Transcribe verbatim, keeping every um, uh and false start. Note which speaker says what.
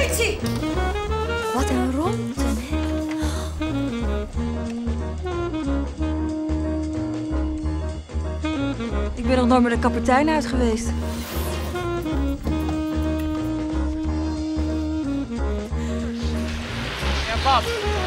Speaker 1: politie!
Speaker 2: Wat een ronde, hè?
Speaker 1: Ik ben nog nooit met de kapitein uit geweest.
Speaker 3: Ja, Bas.